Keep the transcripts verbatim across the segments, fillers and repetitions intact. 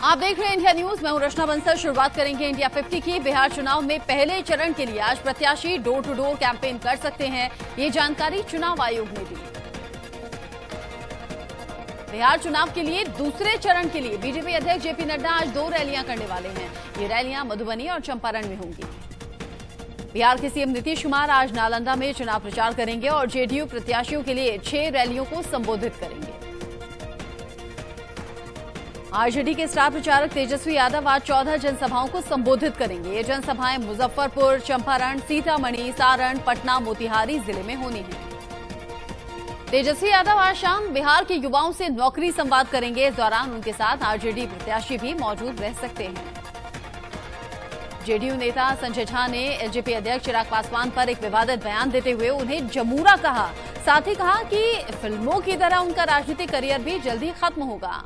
आप देख रहे हैं इंडिया न्यूज। मैं हूं रचना बंसल। शुरुआत करेंगे इंडिया पचास की। बिहार चुनाव में पहले चरण के लिए आज प्रत्याशी डोर टू डोर कैंपेन कर सकते हैं, ये जानकारी चुनाव आयोग ने दी। बिहार चुनाव के लिए दूसरे चरण के लिए बीजेपी अध्यक्ष जेपी नड्डा आज दो रैलियां करने वाले हैं। ये रैलियां मधुबनी और चंपारण में होंगी। बिहार के सीएम नीतीश कुमार आज नालंदा में चुनाव प्रचार करेंगे और जेडीयू प्रत्याशियों के लिए छह रैलियों को संबोधित करेंगे। आरजेडी के स्टार प्रचारक तेजस्वी यादव आज चौदह जनसभाओं को संबोधित करेंगे। ये जनसभाएं मुजफ्फरपुर, चंपारण, सीतामढ़ी, सारण, पटना, मोतिहारी जिले में होनी है। तेजस्वी यादव आज शाम बिहार के युवाओं से नौकरी संवाद करेंगे। इस दौरान उनके साथ आरजेडी प्रत्याशी भी मौजूद रह सकते हैं। जेडीयू नेता संजय झा ने एलजेपी अध्यक्ष चिराग पासवान पर एक विवादित बयान देते हुए उन्हें जमूरा कहा। साथ ही कहा कि फिल्मों की तरह उनका राजनीतिक करियर भी जल्दी खत्म होगा।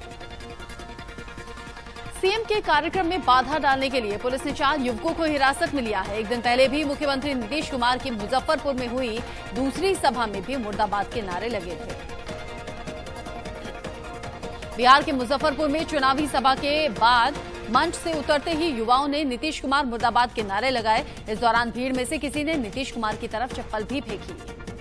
सीएम के कार्यक्रम में बाधा डालने के लिए पुलिस ने चार युवकों को हिरासत में लिया है। एक दिन पहले भी मुख्यमंत्री नीतीश कुमार की मुजफ्फरपुर में हुई दूसरी सभा में भी मुर्दाबाद के नारे लगे थे। बिहार के मुजफ्फरपुर में चुनावी सभा के बाद मंच से उतरते ही युवाओं ने नीतीश कुमार मुर्दाबाद के नारे लगाए। इस दौरान भीड़ में से किसी ने नीतीश कुमार की तरफ चप्पल भी फेंकी।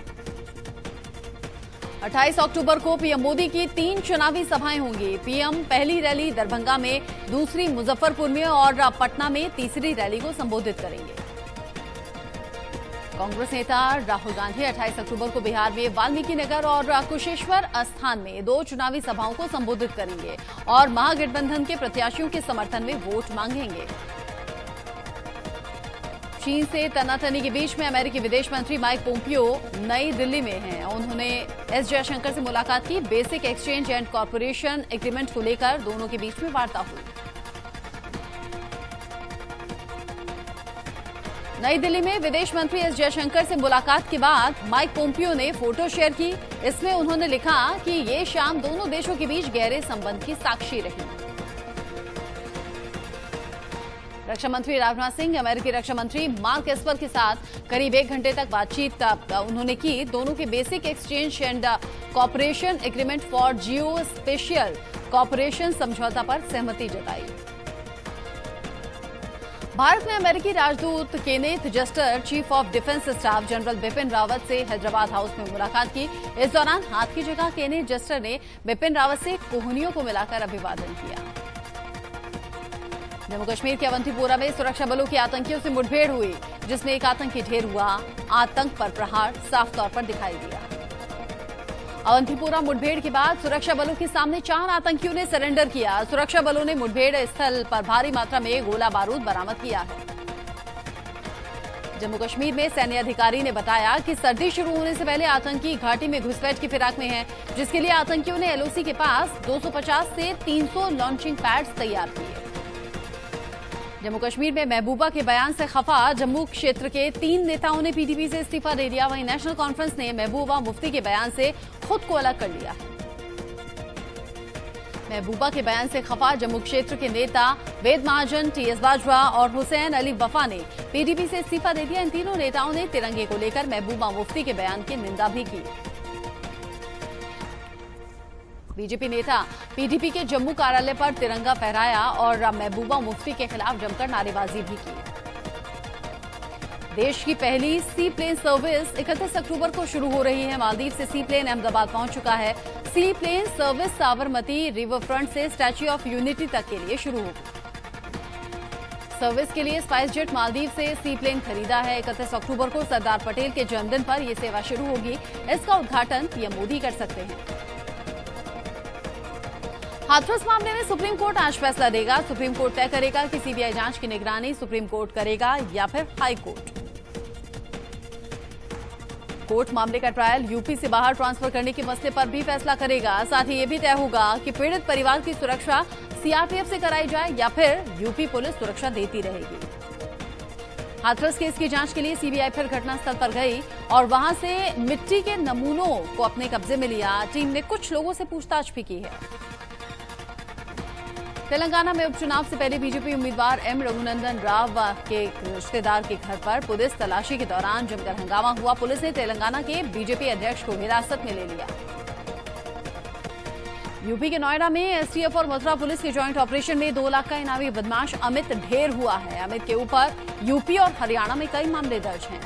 अट्ठाईस अक्टूबर को पीएम मोदी की तीन चुनावी सभाएं होंगी। पीएम पहली रैली दरभंगा में, दूसरी मुजफ्फरपुर में और पटना में तीसरी रैली को संबोधित करेंगे। कांग्रेस नेता राहुल गांधी अट्ठाईस अक्टूबर को बिहार में वाल्मीकि नगर और कुशेश्वर स्थान में दो चुनावी सभाओं को संबोधित करेंगे और महागठबंधन के प्रत्याशियों के समर्थन में वोट मांगेंगे। चीन से तनातनी के बीच में अमेरिकी विदेश मंत्री माइक पोम्पियो नई दिल्ली में हैं। उन्होंने एस जयशंकर से मुलाकात की। Basic exchange and corporation agreement को लेकर दोनों के बीच में वार्ता हुई। नई दिल्ली में विदेश मंत्री एस जयशंकर से मुलाकात के बाद माइक पोम्पियो ने फोटो शेयर की। इसमें उन्होंने लिखा कि ये शाम दोनों देशों के बीच गहरे संबंध की साक्षी रही। रक्षा मंत्री राजनाथ सिंह अमेरिकी रक्षा मंत्री मार्क एस्पर के साथ करीब एक घंटे तक बातचीत उन्होंने की। दोनों के basic exchange and corporation agreement for geospatial corporation समझौता पर सहमति जताई। भारत ने अमेरिकी राजदूत Kenneth Juster, chief of defence staff general Bipin Rawat से हैदराबाद हाउस में मुलाकात की। इस दौरान हाथ की जगह केनेथ जस्टर ने बिपिन रावत से कोहनियों को मिलाकर अभिवादन किया। जम्मू कश्मीर के अवंतीपोरा में सुरक्षा बलों की आतंकियों से मुठभेड़ हुई, जिसमें एक आतंकी ढेर हुआ। आतंक पर प्रहार साफ तौर पर दिखाई दिया। अवंतीपोरा मुठभेड़ के बाद सुरक्षा बलों के सामने चार आतंकियों ने सरेंडर किया। सुरक्षा बलों ने मुठभेड़ स्थल पर भारी मात्रा में गोला बारूद बरामद किया है। जम्मू कश्मीर में सैन्य अधिकारी ने बताया कि सर्दी शुरू होने से पहले आतंकी घाटी में घुसपैठ की फिराक में हैं, जिसके लिए आतंकियों ने एलओसी के पास दो सौ पचास से तीन सौ लॉन्चिंग पैड्स तैयार किए। जम्मू कश्मीर में महबूबा के बयान से खफा जम्मू क्षेत्र के तीन नेताओं ने पीडीपी से इस्तीफा दे दिया। वहीं नेशनल कॉन्फ्रेंस ने महबूबा मुफ्ती के बयान से खुद को अलग कर लिया। महबूबा के बयान से खफा जम्मू क्षेत्र के नेता वेद महाजन, टीएस बाजवा और हुसैन अली वफा ने पीडीपी से इस्तीफा दे दिया। इन तीनों नेताओं ने तिरंगे को लेकर महबूबा मुफ्ती के बयान की निंदा भी की। बीजेपी नेता पीडीपी के जम्मू कार्यालय पर तिरंगा फहराया और महबूबा मुफ्ती के खिलाफ जमकर नारेबाजी भी की। देश की पहली सी प्लेन सर्विस इकतीस अक्टूबर को शुरू हो रही है। मालदीव से सी प्लेन अहमदाबाद पहुंच चुका है। Seaplane service Sabarmati river front से स्टैच्यू ऑफ यूनिटी तक के लिए शुरू होगी। सर्विस के लिए स्पाइस जेट मालदीव से सी प्लेन खरीदा है। इकतीस अक्टूबर को सरदार पटेल के जन्मदिन पर यह सेवा शुरू होगी। इसका उद्घाटन पीएम मोदी कर सकते हैं। हाथरस मामले में सुप्रीम कोर्ट आज फैसला देगा। सुप्रीम कोर्ट तय करेगा कि सीबीआई जांच की निगरानी सुप्रीम कोर्ट करेगा या फिर हाई कोर्ट। कोर्ट मामले का ट्रायल यूपी से बाहर ट्रांसफर करने के मसले पर भी फैसला करेगा। साथ ही यह भी तय होगा कि पीड़ित परिवार की सुरक्षा सीआरपीएफ से कराई जाए या फिर यूपी पुलिस सुरक्षा देती रहेगी। हाथरस केस की जांच के लिए सीबीआई फिर घटनास्थल पर गई और वहां से मिट्टी के नमूनों को अपने कब्जे में लिया। टीम ने कुछ लोगों से पूछताछ भी की है। तेलंगाना में उपचुनाव से पहले बीजेपी उम्मीदवार एम रघुनंदन राव के रिश्तेदार के घर पर पुलिस तलाशी के दौरान जमकर हंगामा हुआ। पुलिस ने तेलंगाना के बीजेपी अध्यक्ष को हिरासत में ले लिया। यूपी के नोएडा में एसटीएफ और मथुरा पुलिस के जॉइंट ऑपरेशन में दो लाख का इनामी बदमाश अमित ढेर हुआ है। अमित के ऊपर यूपी और हरियाणा में कई मामले दर्ज हैं।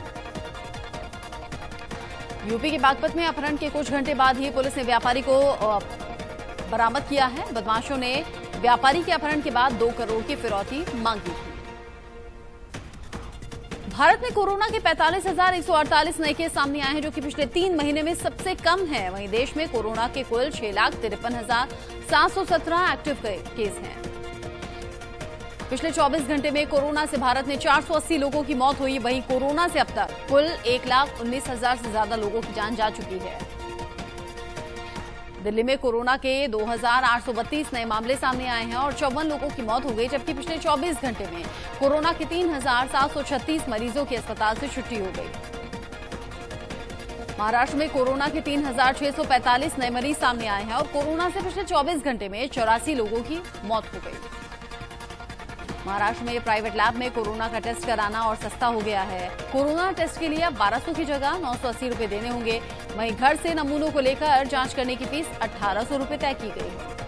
यूपी के बागपत में अपहरण के कुछ घंटे बाद ही पुलिस ने व्यापारी को बरामद किया है। बदमाशों ने व्यापारी के अपहरण के बाद दो करोड़ की फिरौती मांगी थी। भारत में कोरोना के पैंतालीस हजार एक सौ अड़तालीस नए केस सामने आए हैं, जो कि पिछले तीन महीने में सबसे कम है। वहीं देश में कोरोना के कुल छह लाख तिरपन हजार सात सौ सत्रह एक्टिव केस हैं। पिछले चौबीस घंटे में कोरोना से भारत में चार सौ अस्सी लोगों की मौत हुई। वहीं कोरोना से अब तक कुल एक लाख उन्नीस हजार से ज्यादा लोगों की जान जा चुकी है। दिल्ली में कोरोना के दो हजार आठ सौ बत्तीस नए मामले सामने आए हैं और चौवन लोगों की मौत हो गई, जबकि पिछले चौबीस घंटे में कोरोना के तीन हजार सात सौ छत्तीस मरीजों की अस्पताल से छुट्टी हो गई। महाराष्ट्र में कोरोना के तीन हजार छह सौ पैंतालीस नए मरीज सामने आए हैं और कोरोना से पिछले चौबीस घंटे में चौरासी लोगों की मौत हो गई। महाराष्ट्र में प्राइवेट लैब में कोरोना का टेस्ट कराना और सस्ता हो गया है। कोरोना टेस्ट के लिए अब बारह सौ की जगह नौ सौ अस्सी रुपए देने होंगे। वहीं घर से नमूनों को लेकर जांच करने की फीस अठारह सौ रुपए तय की गई है।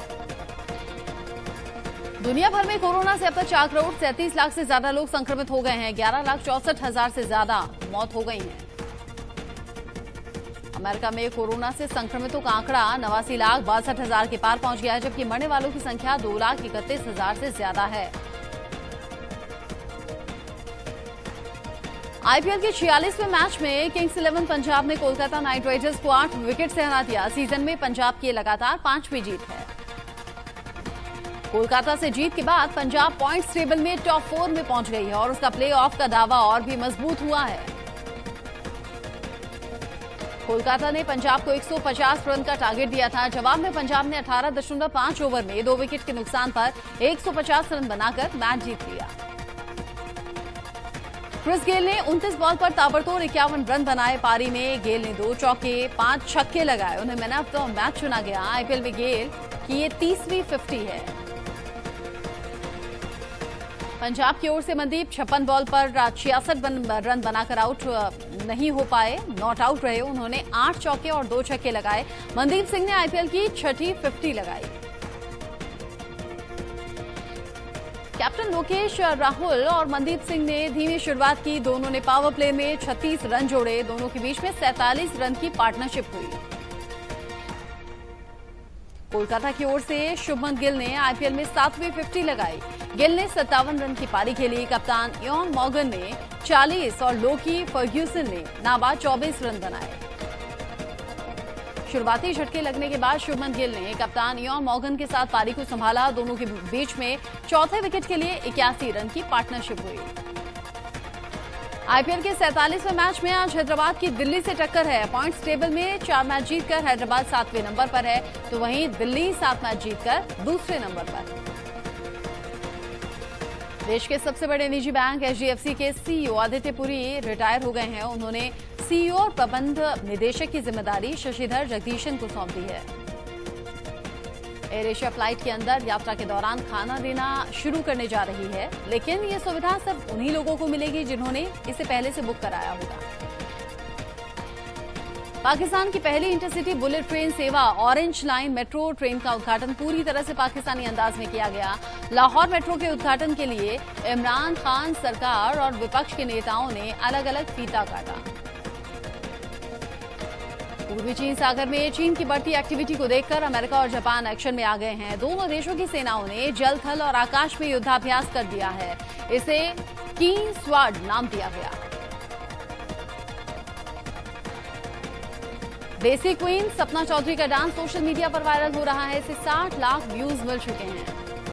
दुनिया भर में कोरोना से अब तक चार करोड़ सैंतीस लाख से ज्यादा लोग संक्रमित हो गए हैं। ग्यारह लाख चौसठ हजार से ज्यादा मौत हो गई है। अमेरिका में कोरोना से संक्रमितों का आंकड़ा नवासी लाख बासठ हजार के पार पहुंच गया है, जबकि मरने वालों की संख्या दो लाख इकतीस हजार से ज्यादा है। आईपीएल के छियालीसवें मैच में किंग्स इलेवन पंजाब ने कोलकाता नाइट राइडर्स को आठ विकेट से हरा दिया। सीजन में पंजाब की लगातार पांचवीं जीत है। कोलकाता से जीत के बाद पंजाब पॉइंट्स टेबल में टॉप फोर में पहुंच गई है और उसका प्लेऑफ का दावा और भी मजबूत हुआ है। कोलकाता ने पंजाब को एक सौ पचास रन का टारगेट दिया था। जवाब में पंजाब ने अठारह दशमलव पांच ओवर में दो विकेट के नुकसान पर एक सौ पचास रन बनाकर मैच जीत लिया। क्रिस गेल ने उनतीस बॉल पर ताबड़तोड़ इक्यावन रन बनाए। पारी में गेल ने दो चौके पांच छक्के लगाए। उन्हें मैन ऑफ द मैच चुना गया। आईपीएल में गेल की ये तीसरी फिफ्टी है। पंजाब की ओर से मनदीप छप्पन बॉल पर छियासठ रन बनाकर आउट नहीं हो पाए, नॉट आउट रहे। उन्होंने आठ चौके और दो छक्के लगाए। मनदीप सिंह ने आईपीएल की छठी फिफ्टी लगाई। कैप्टन लोकेश राहुल और मनदीप सिंह ने धीमी शुरुआत की। दोनों ने पावर प्ले में छत्तीस रन जोड़े। दोनों के बीच में सैंतालीस रन की पार्टनरशिप हुई। कोलकाता की ओर से शुभमन गिल ने आईपीएल में सातवीं फिफ्टी लगाई। गिल ने सत्तावन रन की पारी खेली। कप्तान इयान मॉर्गन ने चालीस और लोकी फर्ग्यूसन ने नाबाद चौबीस रन बनाए। शुरुआती झटके लगने के बाद शुभमन गिल ने कप्तान इयान मॉर्गन के साथ पारी को संभाला। दोनों के बीच में चौथे विकेट के लिए इक्यासी रन की पार्टनरशिप हुई। आईपीएल के सैंतालीसवें मैच में आज हैदराबाद की दिल्ली से टक्कर है। पॉइंट्स टेबल में चार मैच जीतकर हैदराबाद सातवें नंबर पर है, तो वहीं दिल्ली सात मैच जीतकर दूसरे नंबर पर। देश के सबसे बड़े निजी बैंक एचडीएफसी के सीईओ आदित्य पुरी रिटायर हो गए हैं। उन्होंने सीईओ और प्रबंध निदेशक की जिम्मेदारी शशिधर जगदीशन को सौंप दी है। एयर एशिया फ्लाइट के अंदर यात्रा के दौरान खाना देना शुरू करने जा रही है, लेकिन ये सुविधा सिर्फ उन्हीं लोगों को मिलेगी जिन्होंने इसे पहले से बुक कराया होगा। पाकिस्तान की पहली इंटरसिटी बुलेट ट्रेन सेवा ऑरेंज लाइन मेट्रो ट्रेन का उद्घाटन पूरी तरह से पाकिस्तानी अंदाज में किया गया। लाहौर मेट्रो के उद्घाटन के लिए इमरान खान सरकार और विपक्ष के नेताओं ने अलग अलग फीता काटा। पूर्वी चीन सागर में चीन की बढ़ती एक्टिविटी को देखकर अमेरिका और जापान एक्शन में आ गए हैं। दोनों देशों की सेनाओं ने जल, थल और आकाश में युद्धाभ्यास कर दिया है। इसे कीन स्वाड नाम दिया गया। देसी क्वीन सपना चौधरी का डांस सोशल मीडिया पर वायरल हो रहा है। इसे साठ लाख व्यूज मिल चुके हैं।